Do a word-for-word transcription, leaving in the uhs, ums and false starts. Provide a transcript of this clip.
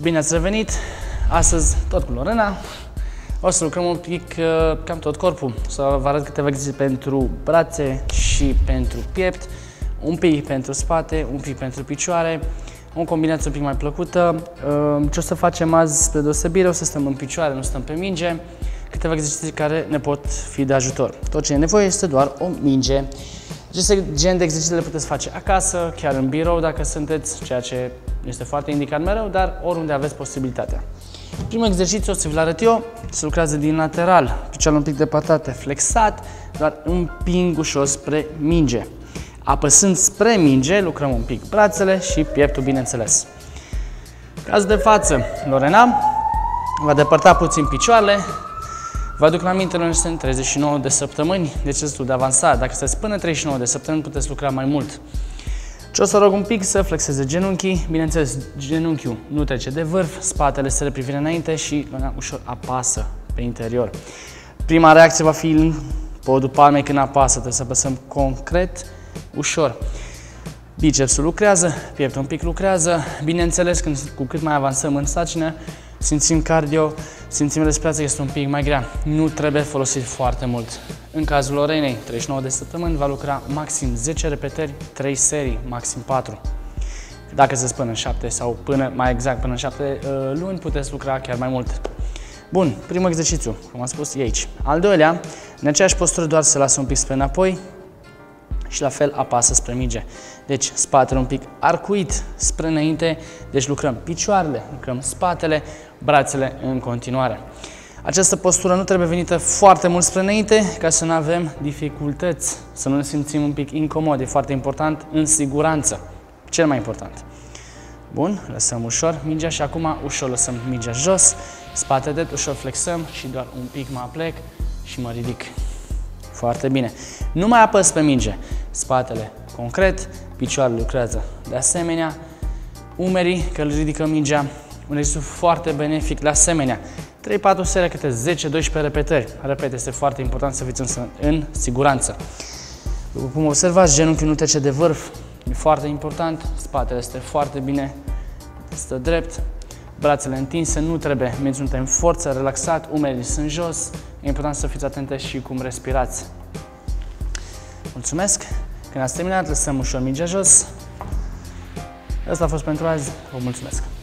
Bine ați revenit! Astăzi tot cu Lorena. O să lucrăm un pic cam tot corpul. Să vă arăt câteva exerciții pentru brațe și pentru piept, un pic pentru spate, un pic pentru picioare, o combinație un pic mai plăcută. Ce o să facem azi, spre deosebire, o să stăm în picioare, nu stăm pe minge. Câteva exerciții care ne pot fi de ajutor. Tot ce e nevoie este doar o minge. Aceste gen de exerciții le puteți face acasă, chiar în birou dacă sunteți, ceea ce este foarte indicat mereu, dar oriunde aveți posibilitatea. Primul exercițiu o să vi-l arăt eu, se lucrează din lateral, picioarele un pic departate, flexat, doar împing ușor spre minge. Apăsând spre minge, lucrăm un pic brațele și pieptul, bineînțeles. Caz de față, Lorena va depărta puțin picioarele. Vă aduc la minte, noi suntem treizeci și nouă de săptămâni, deci destul de avansat. Dacă sunteți până treizeci și nouă de săptămâni, puteți lucra mai mult. Ce o să rog un pic să flexeze genunchii, bineînțeles, genunchiul nu trece de vârf, spatele se reprivire înainte și Lorena ușor apasă pe interior. Prima reacție va fi în podul palmei când apasă, trebuie să apăsăm concret, ușor. Bicepsul lucrează, pieptul un pic lucrează, bineînțeles, când, cu cât mai avansăm în sarcină, simțim cardio, simțim respirația, este un pic mai grea. Nu trebuie folosit foarte mult. În cazul Lorenei, treizeci și nouă de săptămâni, va lucra maxim zece repetări, trei serii, maxim patru. Dacă se până în șapte sau până, mai exact, până în șapte uh, luni, puteți lucra chiar mai mult. Bun, primul exercițiu, cum am spus, e aici. Al doilea, în aceeași postură, doar se lasă un pic spre înapoi și la fel apasă spre minge. Deci spatele un pic arcuit spre înainte, deci lucrăm picioarele, lucrăm spatele, brațele în continuare. Această postură nu trebuie venită foarte mult spre înainte ca să nu avem dificultăți, să nu ne simțim un pic incomod, e foarte important, în siguranță, cel mai important. Bun, lăsăm ușor mingea și acum ușor lăsăm mingea jos, spatele drept, ușor flexăm și doar un pic mă aplec și mă ridic. Foarte bine. Nu mai apăs pe minge. Spatele concret, picioarele lucrează de asemenea, umerii, că îl ridică mingea, un exercițiu foarte benefic de asemenea. trei patru serii, câte zece doisprezece repetări. Repet, este foarte important să fiți în, în siguranță. După cum observați, genunchiul nu trece de vârf, e foarte important, spatele este foarte bine, stă drept, brațele întinse, nu trebuie menținute în forță, relaxat, umerii sunt jos, e important să fiți atente și cum respirați. Mulțumesc! Când ați terminat, lăsăm ușor mingea jos. Asta a fost pentru azi, vă mulțumesc!